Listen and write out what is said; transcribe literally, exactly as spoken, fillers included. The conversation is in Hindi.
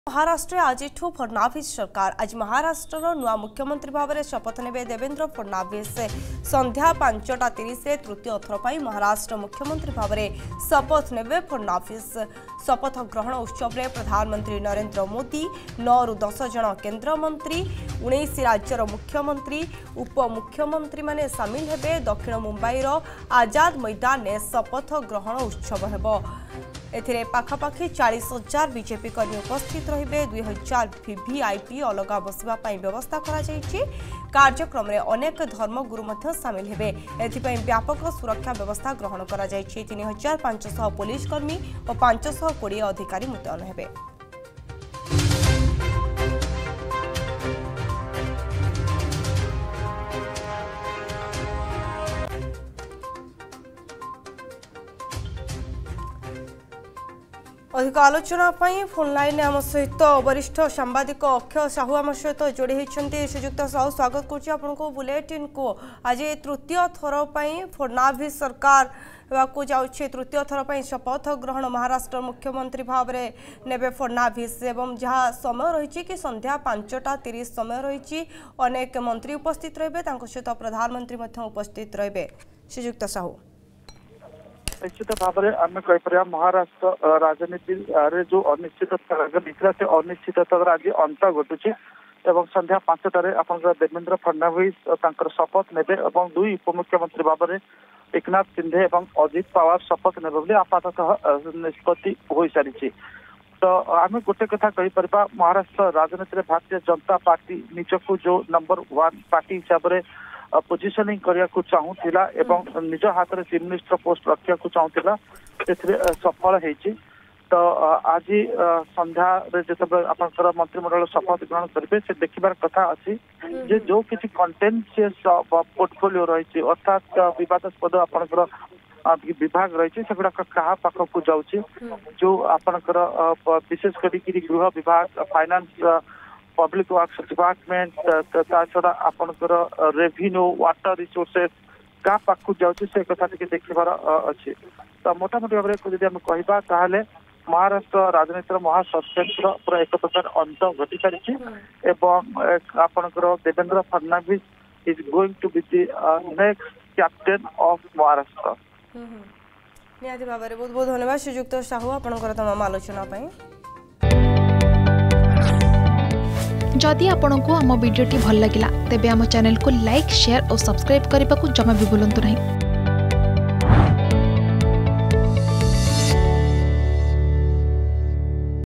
महाराष्ट्र आज फडणवीस सरकार आज महाराष्ट्र नुआ मुख्यमंत्री भाव में शपथ ने देवेंद्र फडणवीस संध्या पांचटा तीस तृतीय थर पर महाराष्ट्र मुख्यमंत्री भाव में शपथ ने फडणवीस शपथ ग्रहण उत्सव में प्रधानमंत्री नरेंद्र मोदी नौ रु दस जन केन्द्रमंत्री उन्नीस राज्यर मुख्यमंत्री उपमुख्यमंत्री माने सामिल हेबे। दक्षिण मुंबईर आजाद मैदान में शपथ ग्रहण उत्सव हेबो। एथिरे पाखापाखि चालीस हजार बीजेपी कर्मी उपस्थित रहिबे। दुई हजार वीवीआईपी अलग बसवा व्यवस्था करा जायछि। कार्यक्रम में अनेक धर्मगुरु मध्य सामिल हेबे। एथिपई व्यापक सुरक्षा व्यवस्था ग्रहण करा जायछि। तीन हजार पांच सौ पुलिस कर्मी और पांच सौ कोड़े अधिकारी मुतयन हेबे। अधिक आलोचना फोन लाइन आम सहित वरिष्ठ सांबादिक अक्षय साहू आम सहित जोड़ी होती। श्रीजुक्त साहू स्वागत करुँ बुलेटिन को। आज तृतीय थर पर फडणवीस सरकार को जाऊँचे तृतीय थर पर शपथ ग्रहण महाराष्ट्र मुख्यमंत्री भाव में नेबे फडणवीस एवं जहाँ समय रही कि संध्या पांचटा तीस समय रही अनेक मंत्री उपस्थित रहे सहित प्रधानमंत्री उपस्थित रहे। श्रीजुक्त साहू निश्चित भाव में आम कहीपर महाराष्ट्र राजनीति जो अनिश्चितता से अनिश्चितता आज अंत घटुची एवं संध्या पांचटार आप देवेंद्र फडणवीस शपथ ने दुई उपमुख्यमंत्री भाव में एकनाथ शिंदे और अजित पवार शपथ ने आपाततः निष्पत्ति हो सारी। तो आम गोटे कथा कहीपर महाराष्ट्र राजनीति में भारतीय जनता पार्टी निजक जो नंबर वन पार्टी हिसाब से पोजिशनिंग करने को चाहूला एवं निज हाथ में चीफ मिनिस्टर पोस्ट रखा चाहूला सफल होती। तो आज संध्या जो आप मंत्रिमंडल शपथ ग्रहण करेंगे से देखिबार कथा अच्छी जे जो किसी कंटेंशियस पोर्टफोलियो रही अर्थात विवादास्पद आपंकर विभाग रही से गुड़ाक क्या पाखक जाऊँगी जो आपंकर विशेष कर गृह विभाग फाइनेंस पब्लिक वर्क्स डिपार्टमेंट छड़ा आपंकर रेवेन्यू वाटर रिसोर्सेस क्या पाखु जाऊँगी से कथा देखार अच्छे। तो मोटामोटी भाव में जब कहवा ताहले महाराष्ट्र राजनीतिर महासस्पेंस पूरा एक प्रकार अंत घटी सारी आपंकर Devendra Fadnavis is going to be the next captain of Maharashtra. निहाती भाव में बहुत बहुत धन्यवाद श्रीजुक्त साहू आपंकर तमाम आलोचना। जदि आपंक आम भिडी भल लगा तेब आम चैनल को लाइक शेयर और सब्सक्राइब करने को जमा भी भूलु नहीं।